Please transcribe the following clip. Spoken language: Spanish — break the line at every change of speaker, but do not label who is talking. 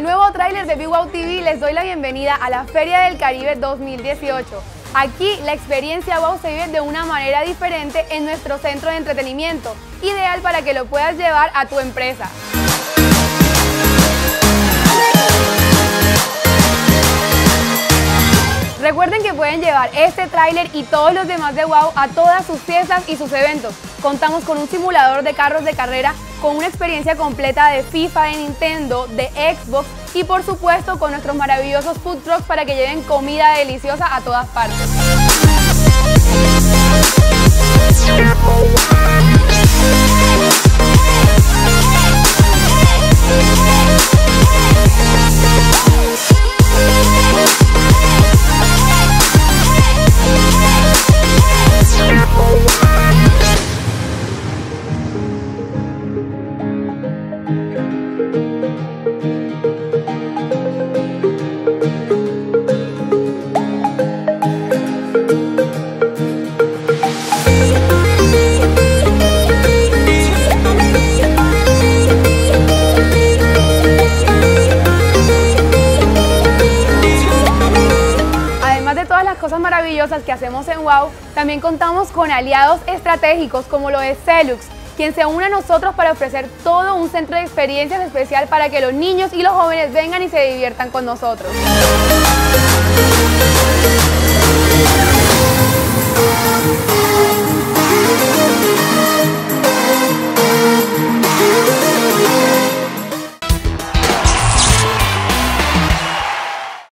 nuevo tráiler de Big Wow TV les doy la bienvenida a la Feria del Caribe 2018. Aquí la experiencia Wow se vive de una manera diferente en nuestro centro de entretenimiento, ideal para que lo puedas llevar a tu empresa. Recuerden que pueden llevar este tráiler y todos los demás de Wow a todas sus fiestas y sus eventos. Contamos con un simulador de carros de carrera, con una experiencia completa de FIFA, de Nintendo, de Xbox y por supuesto con nuestros maravillosos food trucks para que lleven comida deliciosa a todas partes. Cosas maravillosas que hacemos en Wow, también contamos con aliados estratégicos como lo es Celux, quien se une a nosotros para ofrecer todo un centro de experiencias especial para que los niños y los jóvenes vengan y se diviertan con nosotros.